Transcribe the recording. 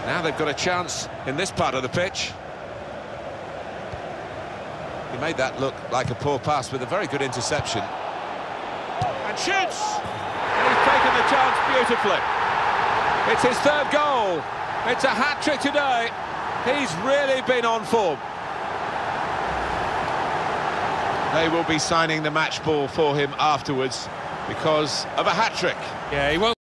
Now they've got a chance in this part of the pitch. He made that look like a poor pass with a very good interception. And shoots! And he's taken the chance beautifully. It's his third goal. It's a hat-trick today. He's really been on form. They will be signing the match ball for him afterwards because of a hat-trick. Yeah, he won't.